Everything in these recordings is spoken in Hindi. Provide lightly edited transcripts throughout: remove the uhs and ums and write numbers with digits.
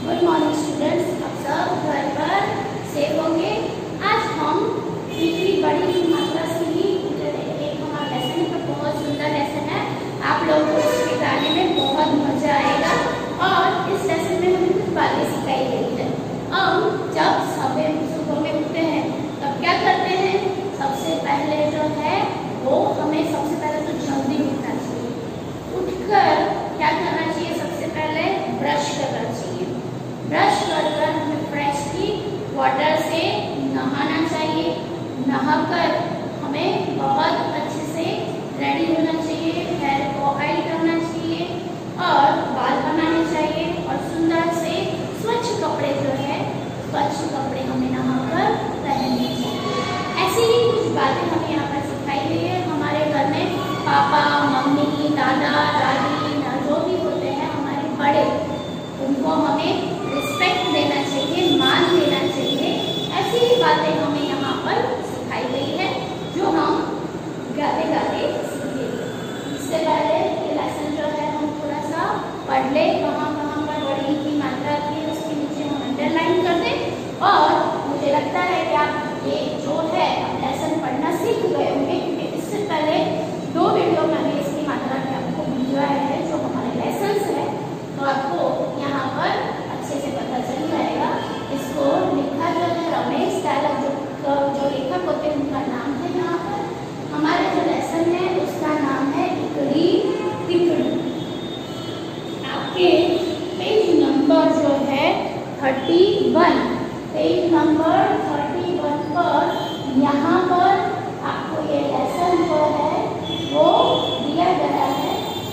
गुड मॉर्निंग स्टूडेंट्स, आप सब घर पर सेफ होंगे। आज हम इतनी बड़ी मात्रा से ही एक हमारा लेसन है, तो बहुत सुंदर लेसन है। आप लोगों को इसके गाने में बहुत मजा आएगा और इस लेसन में हमें कुछ बातें सिखाई गई है। हम जब सुबह में उठते हैं तब क्या करते हैं? सबसे पहले जो है वो हमें सबसे पहले तो जल्दी उठना चाहिए। उठकर क्या करना चाहिए? सबसे पहले ब्रश करना चाहिए। ब्रश कर हमें फ्रेश की वाटर से नहाना चाहिए। नहाकर हमें बहुत अच्छे से रेडी होना चाहिए, हेयर को ऑयल करना चाहिए और बाल बनाने चाहिए और सुंदर से स्वच्छ कपड़े जो है स्वच्छ कपड़े हमें नहाकर पहनने चाहिए। ऐसी ही कुछ बातें हमें यहाँ पर सिखाई गई है। हमारे घर में पापा, मम्मी, दादा, दादी जो भी होते हैं हमारे बड़े, उनको हमें रिस्पेक्ट देना चाहिए, मान देना चाहिए। ऐसी ही बातें हमें यहाँ पर सिखाई गई है जो हम गाते गाते सीखेंगे। इससे पहले ये लेसन जो है हम थोड़ा सा पढ़ ले, कहाँ कहाँ पर बड़ी की मात्रा की उसके नीचे हम अंडरलाइन कर दें। और मुझे लगता है कि आप ये जो है लेसन पढ़ना सीख गए होंगे, क्योंकि इससे पहले 2 वीडियो मैंने इसकी मात्रा में आपको भिजवाया है जो हमारे लेसन है, तो आपको यहाँ पर अच्छे से पता चल जाएगा। इसको लिखा जो है रमेश टाइलर जो लेखक होते हैं उनका नाम है। यहाँ पर हमारे जो लेसन है उसका नाम है इकड़ी तिकड़ी। आपके पेज नंबर जो है 31, पेज नंबर 31 पर यहाँ पर आपको ये लेसन जो है वो दिया गया है।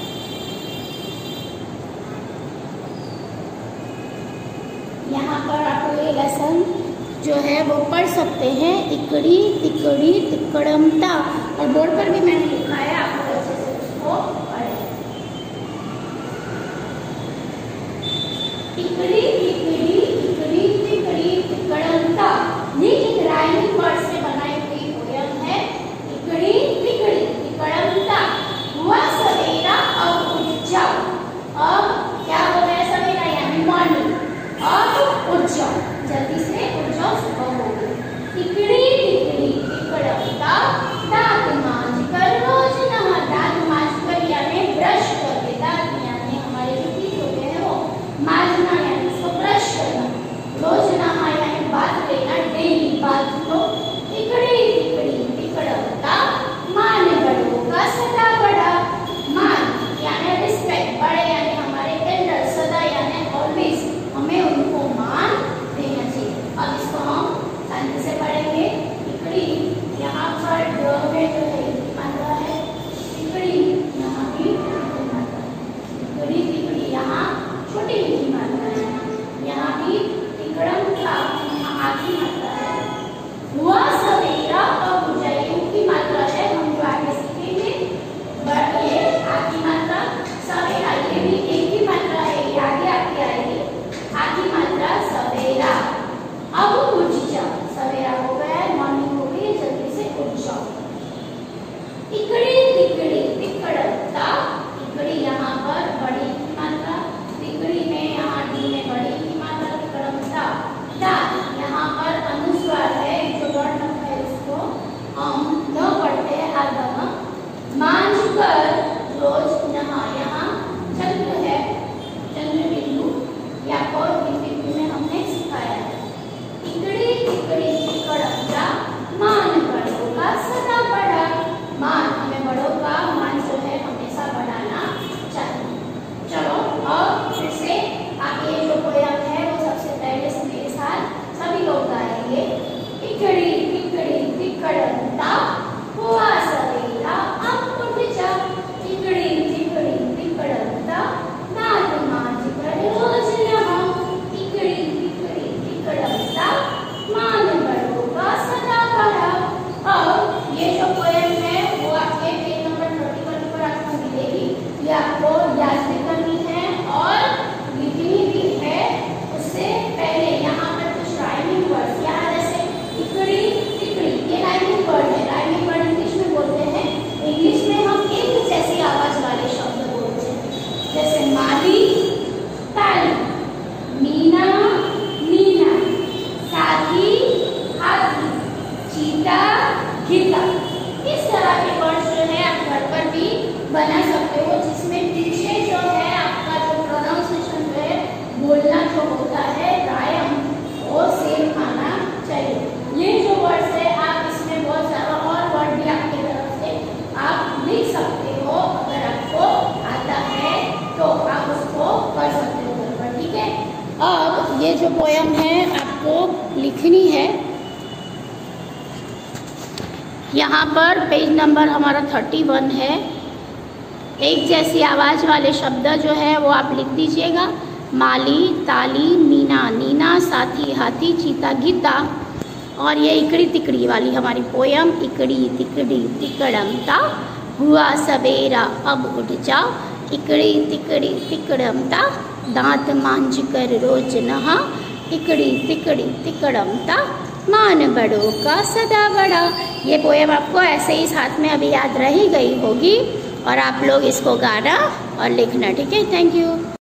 यहाँ पर आपको ये लेसन जो है वो पढ़ सकते हैं, इकड़ी तिकड़ी तिकड़मता, और बोर्ड पर भी मैंने लिखा है, आप लोग अच्छे से उसको पढ़ें। इकड़ी तिकड़ी तिकड़ी तिकड़ी तिकड़मता, ये एक राइमिंग वर्ड से बनाई हुई पोयम है। इकड़ी तिकड़ी तिकड़मता, हुआ सवेरा अब उठ जाओ। अब क्या हो रहा है? सवेरा यानी मॉर्निंग। अब उठ जाओ, जल्दी से उठ जाओ, सुबह हो गई। तिकड़ी तिकड़ी तिकड़मता, दांत मांज कर रोज नहा। दांत मांज कर यानी ब्रश करके, दांत यानी हमारे जो टीथ होते हैं वो, मांजना यानी उसको ब्रश करना, रोज नहा यानी बाथ लेना, डेली बाथ लो। अब ये जो पोयम है आपको लिखनी है। यहाँ पर पेज नंबर हमारा 31 है। एक जैसी आवाज़ वाले शब्द जो है वो आप लिख दीजिएगा। माली, ताली, मीना, नीना, साथी, हाथी, चीता, गीता। और ये इकड़ी तिकड़ी वाली हमारी पोयम, इकड़ी तिकड़ी तिकड़मता, हुआ सवेरा अब उठ जाओ, इकड़ी तिकड़ी तिकड़मता, दांत मांझ कर रोज नहा, इकड़ी तिकड़ी तिकड़मता, मान बड़ों का सदा बड़ा। ये पोयम आपको ऐसे ही साथ में अभी याद रही गई होगी और आप लोग इसको गाना और लिखना, ठीक है। Thank you.